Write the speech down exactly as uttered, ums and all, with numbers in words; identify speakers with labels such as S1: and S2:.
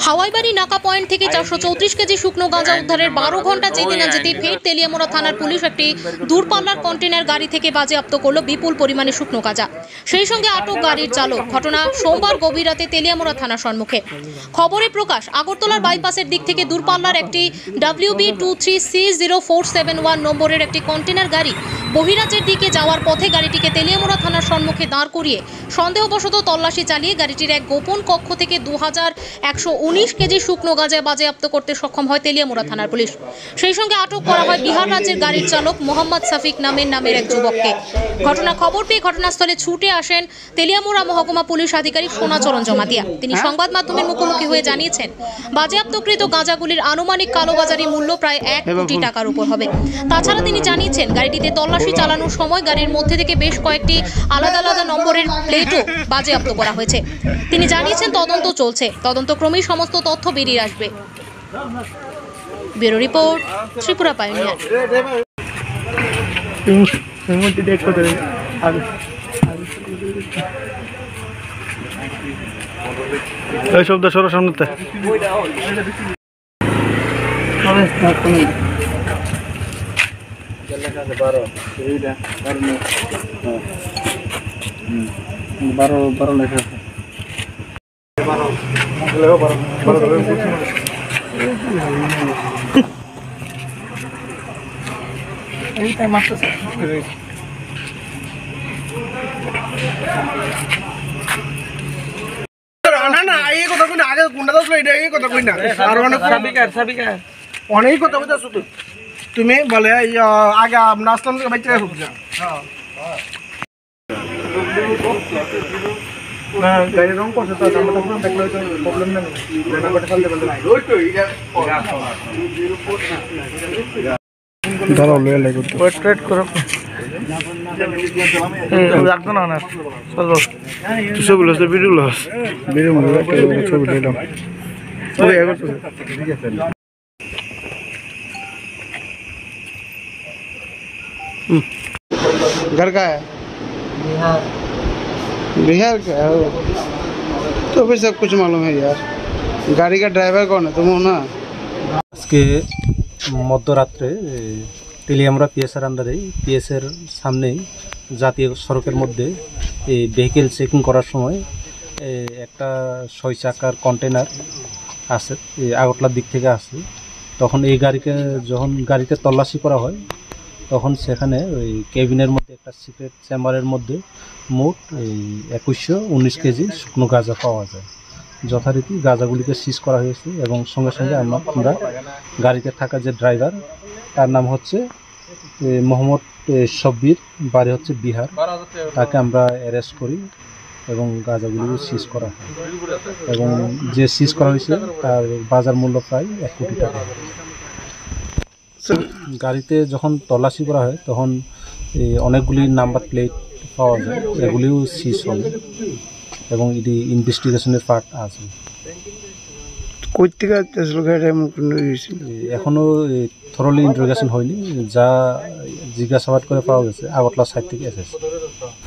S1: হাওয়াইবাড়ি নাকা পয়েন্ট থেকে চারশো চৌত্রিশ কেজি শুকনো গাঁজা উদ্ধারের বারো ঘন্টা যেতে না যেতে ফের তেলিয়ামুড়া থানার পুলিশ একটি দূরপাল্লার কন্টেনার গাড়ি থেকে বাজেয়াপ্ত করল বিপুল পরিমাণে শুকনো গাঁজা। সেই সঙ্গে আটক গাড়ির চালক। ঘটনা সোমবার গভীর রাতে তেলিয়ামুড়া থানার সম্মুখে। খবরে প্রকাশ, আগরতলার বাইপাসের দিক থেকে দূরপাল্লার একটি W B two three C zero four seven one নম্বরের একটি কন্টেনার গাড়ি বহিরাজ্যের দিকে যাওয়ার পথে গাড়িটিকে তেলিয়ামুড়া থানার সম্মুখে দাঁড় করিয়ে সন্দেহবশত তল্লাশি চালিয়ে গাড়িটির এক গোপন কক্ষ থেকে দু হাজার একশো উনিশ কেজি শুকনো গাঁজা বাজেয়াপ্ত করতে সক্ষম হয় তেলিয়ামুড়া থানার পুলিশ। সেই সঙ্গে আটক করা হয় বিহার রাজ্যের গাড়ির চালক মোহাম্মদ সাফিক নামের নামের এক যুবককে। ঘটনা খবর পেয়ে ঘটনাস্থলে ছুটে আসেন তেলিয়ামুড়া মহকুমা পুলিশ আধিকারিক সোনাচরণ জমাতিয়া। তিনি সংবাদ মাধ্যমের মুখোমুখি হয়ে জানিয়েছেন, বাজেয়াপ্তকৃত গাঁজাগুলির আনুমানিক কালোবাজারি মূল্য প্রায় এক কোটি টাকার উপর হবে। তাছাড়া তিনি জানিয়েছেন, গাড়িটিতে তল্লাশি চালানোর সময় গাড়ির মধ্যে থেকে বেশ কয়েকটি আলাদা আলাদা নম্বরের প্লেটও বাজেয়াপ্ত করা হয়েছে। তিনি জানিয়েছেন, তদন্ত চলছে, তদন্তক্রমেই সমস্ত তথ্য বেরিয়ে আসবে। Bureau report, Tripura Pioneer.
S2: এই শব্দ সরো সামনেতে বারো বারো লেখা আছে। এইটাই মাত্র না না এই কথা কই না, আগে কোনটা দছ এটা এই কথা কই না, আর অনেক সাবিকার সাবিকার অনেক কথা বলছ তুই। তুমি বলে আগে আমরা আসলাম বাইতে আসো না। না গাড়ি রং করছে তো আমরা তো দেখলে তো প্রবলেম নেই, না করে চলতে বলতে নাই ওই তো এটা দাঁড়াও লয়ে লাগো তো স্ট্রেট করো এই রাখতো না না চলো তুই সব লস ভিডিও লস ভিডিও মনে রাখ ছবি দিলাম ওই এগো তো ঠিক আছে। घर का है? बिहार। बिहार का है? तो फिर सब कुछ मालूम है यार। गाड़ी का ड्राइवर कौन है, तुम हो ना?
S3: আজকে মধ্যরাত্রে তেলিয়ামুড়া পিএসের আন্ডারে পিএসের সামনেই জাতীয় সড়কের মধ্যে এই ভেহিকেল চেকিং করার সময় একটা ছয় চাকার কন্টেনার আসে, আগরতলার দিক থেকে আসে। তখন এই গাড়িকে যখন গাড়িতে তল্লাশি করা হয়, তখন সেখানে ওই কেবিনের মধ্যে একটা সিক্রেট চেম্বারের মধ্যে মোট এই একুশশো উনিশ কেজি শুকনো গাঁজা পাওয়া যায়। যথারীতি গাঁজাগুলিকে সিজ করা হয়েছে এবং সঙ্গে সঙ্গে আমরা আমরা গাড়িতে থাকা যে ড্রাইভার, তার নাম হচ্ছে মোহাম্মদ শব্বির, বাড়ি হচ্ছে বিহার, তাকে আমরা অ্যারেস্ট করি এবং গাঁজাগুলি সিজ করা হয়। এবং যে সিজ করা হয়েছে তার বাজার মূল্য প্রায় এক কোটি টাকা। গাড়িতে যখন তল্লাশি করা হয় তখন অনেকগুলি নাম্বার প্লেট পাওয়া যায়, এগুলিও সিজ হয় এবং এটি ইনভেস্টিগেশনের পার্ট আছে।
S2: কই থেকে আসলো গাড়ি
S3: এখনও থরলি ইন্টারোগেশন হয়নি, যা জিজ্ঞাসাবাদ করে পাওয়া গেছে আগরতলা সাইড থেকে এসেছে।